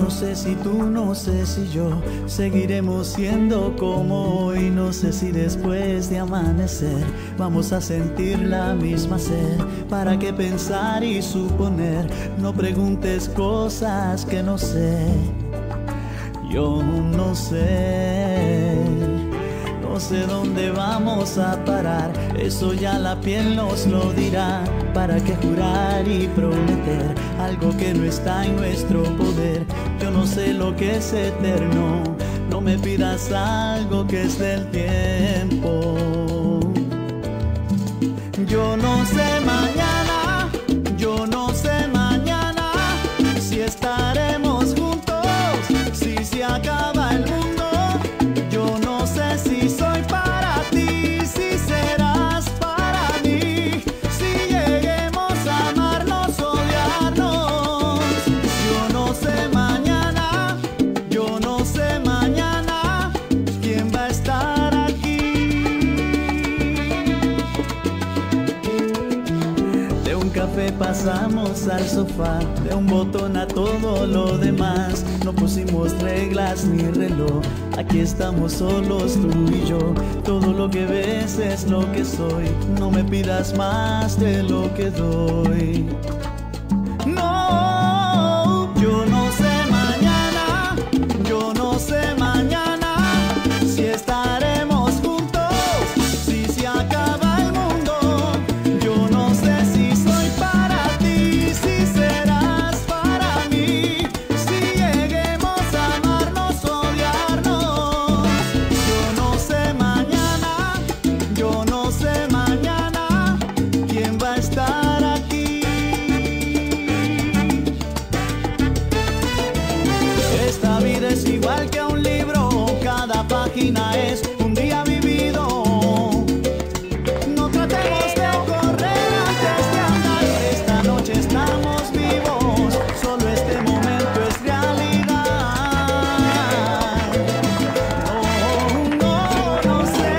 No sé si tú, no sé si yo seguiremos siendo como hoy. No sé si después de amanecer vamos a sentir la misma sed. ¿Para qué pensar y suponer? No preguntes cosas que no sé. Yo no sé. No sé dónde vamos a parar, eso ya la piel nos lo dirá. ¿Para qué jurar y prometer algo que no está en nuestro poder? Yo no sé lo que es eterno, no me pidas algo que es del tiempo. Yo no sé mañana, yo no sé mañana si estaremos juntos, si se acaba el mundo. Yo no sé si soy para ti, si serás para mí, si lleguemos a amarnos, odiarnos. Yo no sé mañana, yo no sé mañana quién va a estar aquí. De un café pasamos al sofá, de un botón a todo lo demás. No pusimos reglas ni reloj, aquí estamos solos tú y yo. Todo lo que ves es lo que soy, no me pidas más de lo que doy. No, yo no sé mañana, yo no sé mañana si estaremos juntos, si se acaba el mundo. Yo no sé si soy para ti, si serás para mí, si lleguemos a amarnos, odiarnos. Yo no sé mañana, yo no sé mañana quién va a estar aquí. Esta vida es igual que un libro, cada página es un día vivido. No tratemos de correr antes de andar, esta noche estamos vivos, solo este momento es realidad. No, no, no sé.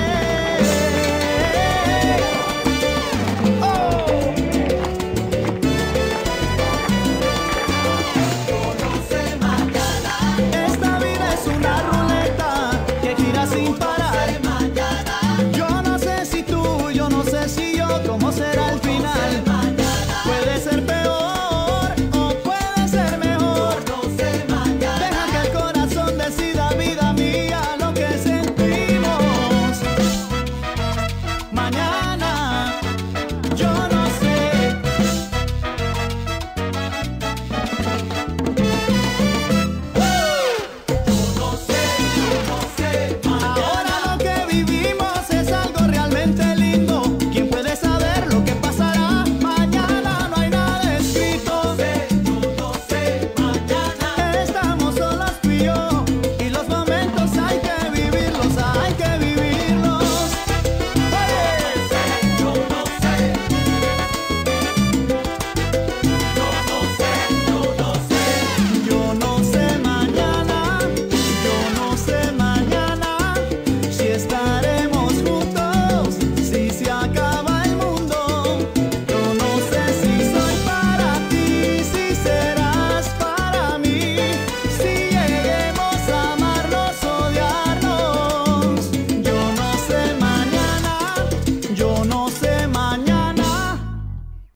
Oh. Esta vida es una ruleta que gira sin parar. Yo no sé si tú, yo no sé si yo, cómo será el final. Puede ser peor o puede ser mejor. Deja que el corazón decida, vida mía, lo que sentimos. Mañana